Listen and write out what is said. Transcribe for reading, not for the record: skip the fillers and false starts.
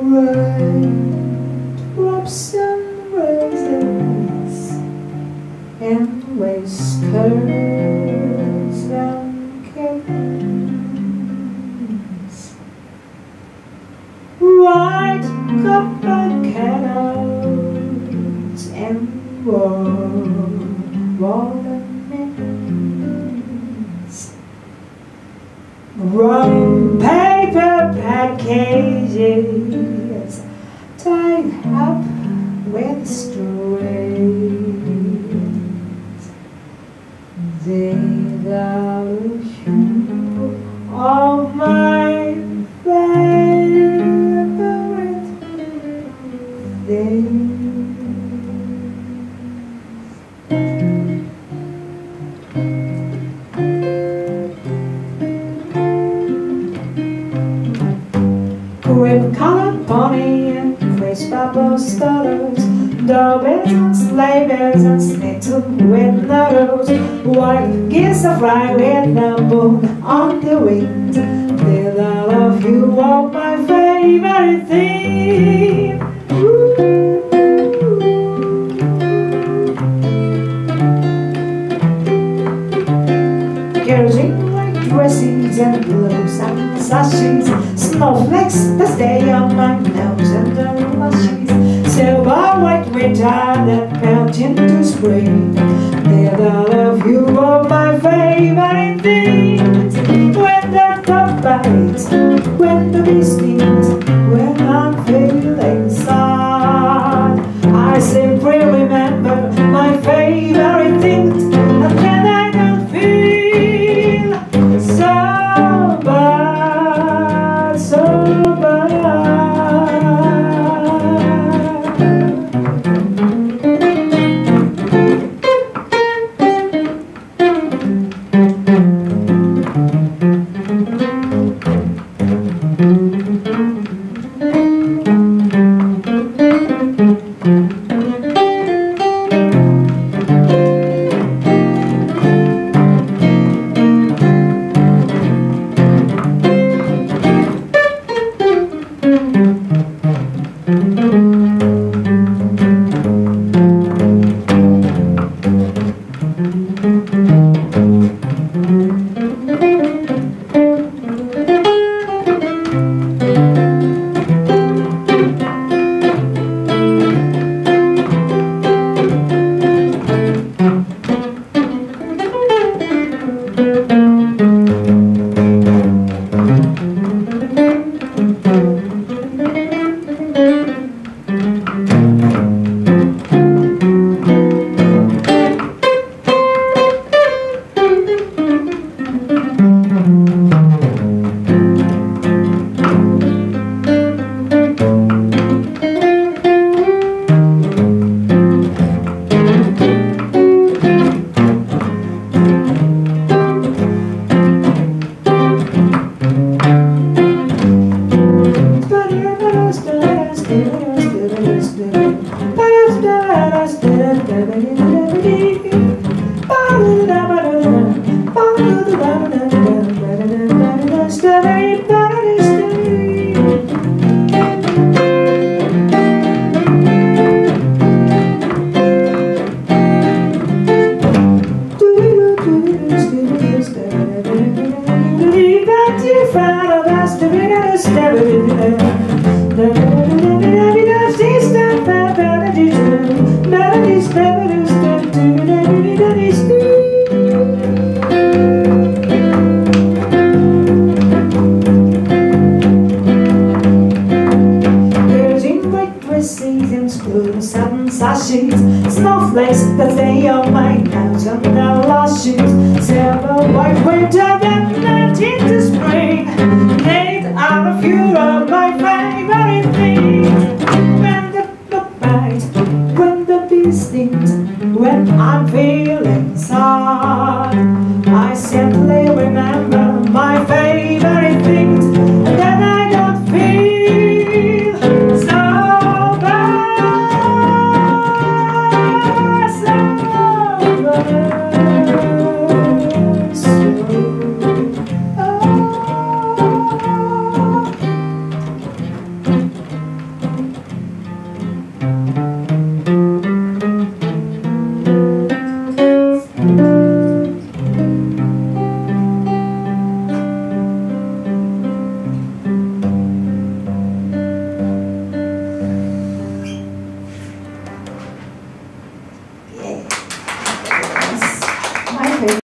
Raindrops and raisins and whiskers and canes, white copper kettles and walnut mints, brown paper packages tied up with strings. They are the hue of my favorite things. Cream-colored pony and crisp apple stutters, doorbells and sleigh bells and schnitzel with noodles, white geese are flying with the moon on the wings. These are a few of my favorite things. Kerosene white dresses and blues and sashes, snowflakes that stay on my nose and the lashes, silver white winter that melt into spring. There are a few of my favorite things. When the dog bites, when the bee stings, when I'm feeling sad, I simply remember my favorite things. And then I don't feel so bad, so bad. Snowflakes that stay on my nose and the lashes, silver white winter that melt into spring. Made out of you of my favorite